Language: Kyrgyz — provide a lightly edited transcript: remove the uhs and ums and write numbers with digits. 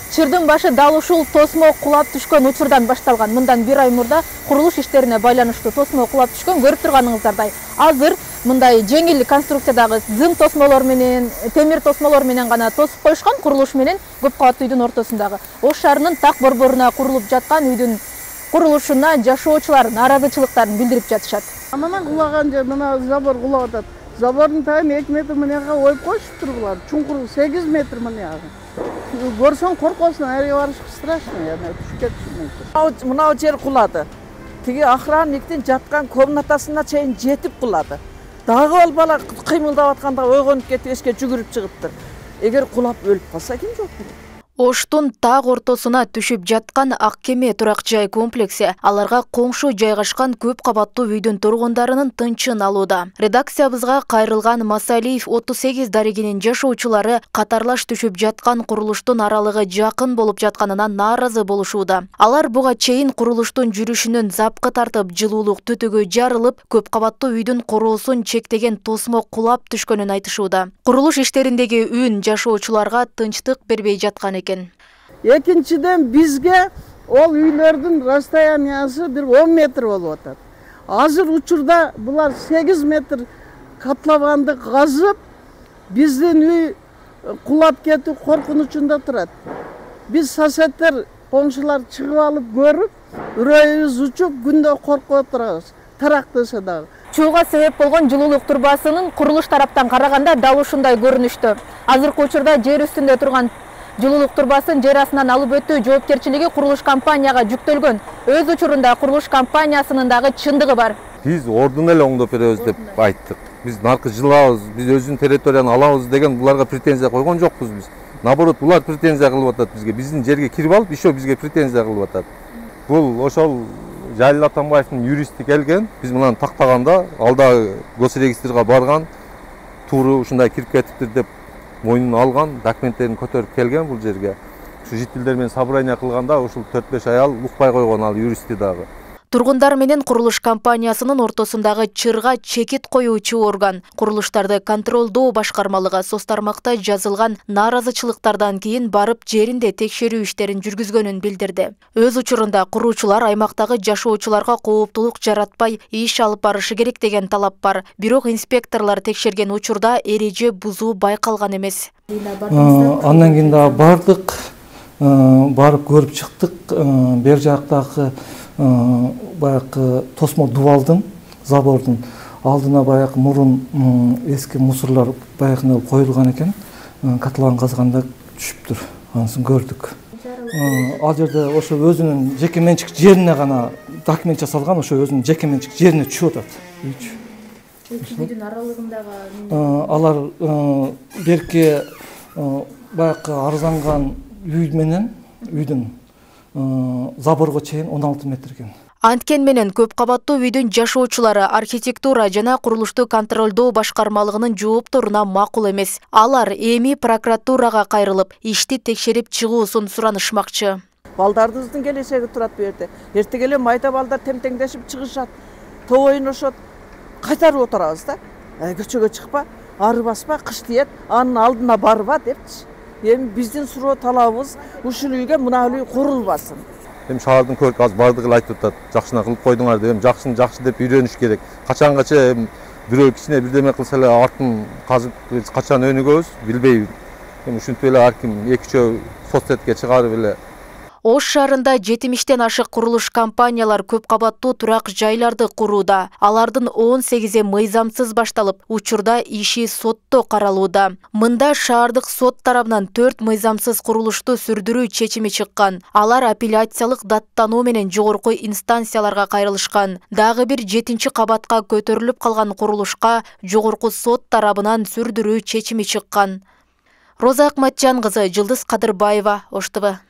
Чырдын башы дал ушул тосмо кулап түшкөн учурдан башталган. Мындан бир ай мурда курулуш иштерине байланыштуу тосмо кулап түшкөн. Көрүп турганыңыздардай азыр мындай жеңил конструкциядагы зым тосмолор менен, темир тосмолор менен гана тосуп коюшкан. Курулуш менен көп кабаттуу үйдүн ортосундагы Ош шаарынын так борборуна курулуп жаткан үйдүн курулушуна жашоочулар нааразычылыктарын билдирип жатышат. Мына кулаган жер, мына забор кулап атат. Забордун тагын 2 метр мынага оюп коюшуптур булар. Чуңкуру 8 метр мынага. Көрсөң коркосуң, ары барыш страшно, яна түшүп кетиши. Мына жер кулады. Тиги охранниктин жаткан комнатасына чейин жетип кулады. Дагы ал бала кыймылдап атканда ойгонуп кетип эшикке жүгүрүп чыгыптыр. Эгер кулап өлүп калса ким жооп берет? Оштун так ортосуна түшүп жаткан ак кеме турак жай комплекси аларга коңшу жайгашкан көп кабаттуу үйдүн тургундарынын тынчын алууда. Редакциябызга кайрылган Масалиев 38 дарегинин жашоочулары катарлаш түшүп жаткан курулуштун аралыгы жакын болуп жатканына нааразы болушууда. Алар буга чейин курулуштун жүрүшүнөн запкы тартып, жылуулук түтүгү жарылып, көп кабаттуу үйдүн короосун чектеген тосмо кулап түшкөнүн айтышууда. Курулуш иштериндеги үн жашоочуларга тынчтык бербей жаткан экен. Экинчиден бизге ол үйлөрдүн расстояниясы бир 10 метр болуп атат. Азыр учурда булар 8 метр катлабанды казып, биздин үй кулап кетүү коркунучунда турат. Биз соседтер, коңшулар чыгып алып көрүп, үрөйүбүз учуп, күндө коркуп отурабыз. Тарактыша дагы. Чууга себеп болгон жылуулук турбасынын курулуш тараптан караганда дал ушундай көрүнүштө. Азыркы учурда жер үстүндө турган жылуулук турбасын жер астынан алып өтүү жоопкерчилиги курулуш компанияга жүктөлгөн. Өз учурунда курулуш компаниясынын дагы чындыгы бар. Биз ордун эле оңдоп беребиз деп айттык. Биз наркы жылабыз, биз өзүнүн территорияны алабыз деген буларга претензия койгон жокпуз биз. Наоборот, булар претензия кылып атат бизге. Биздин жерге кирип алып, ишо бизге претензия кылып атат. Бул ошол Жалил Атамбаевдин юристи келген. Биз мынаны тактаганда алда госрегистрге барган, тууру ушундай кирип кетиптир деп мойнун алган, документтерин көтөрүп келген бул жерге. Ушу жителдер менен собрание кылганда ушул 4-5 аял укпай койгон ал юристи дагы. Тургундар менен курулуш компаниясынын ортосундагы чырга чекит коюучу орган курулуштарды контролдоо башкармалыгы соц тармакта жазылган нааразычылыктардан кийин барып жеринде текшерүү иштерин жүргүзгөнүн билдирди. Өз учурунда куруучулар аймактагы жашоочуларга кооптулук жаратпай иш алып барышы керек деген талап бар. Бирок инспекторлор текшерген учурда эреже бузуу байкалган эмес. Андан кийин да бардык, барып көрүп чыктык. Бер жактагы баягы тосмо дубалдын, забордун алдына баягы мурун эски мусорлор баягы коюлган экен. Котлован казганда түшүптүр. Анысын көрдүк. Ал жерде ошо өзүнүн жеке менчик жерине гана документ жасалган, ошо өзүнүн жеке менчик жерине түшүп атат. Үйдүн аралыгындагы алар берке баягы арзанган үй менен үйдүн заборго чейин 16 метр экен. Анткен менен көп кабаттуу үйдүн жашоочулары архитектура жана курулушту контролдоо башкармалыгынын жоопторуна макул эмес. Алар эми прокуратурага кайрылып, ишти текшерип чыгуусун суранышмакчы. Балдарыбыздын келечеги турат бу жерде. Эртең эле майда балдар темтеңдешип чыгышат, топ ойношот. Кайтарып отурабыз да. Көчөгө чыкпа, ары баспа, кыш тиет, анын алдына барба депчи. Эми биздин суроо талабыбыз ушул үйгө мына үй курулбасын. Эми шаардын көрк аз бардыгы эле айтып атат. Жакшына кылып койдуңар деп, жакшыны жакшы деп үйрөнүш керек. Качангача бирөө кичине бирдеме кылса эле артын казып качан өнүгөбүз билбейм. Эми ушинтип эле ар ким 2-3 соцсетке чыгарып эле. Ош шаарында 70-тен ашык курулуш компаниялар көп кабаттуу турак жайларды курууда. Алардын 18-и мыйзамсыз башталып, учурда иши сотто каралууда. Мында шаардык сот тарабынан 4 мыйзамсыз курулушту сүрдүрүү чечими чыккан. Алар апелляциялык даттануу менен жогорку инстанцияларга кайрылышкан. Дагы бир 7-кабатка көтөрүлүп калган курулушка жогорку сот тарабынан сүрдүрүү чечими чыккан. Роза Акматжан кызы, Жылдыз Кадырбаева, Ош ТВ.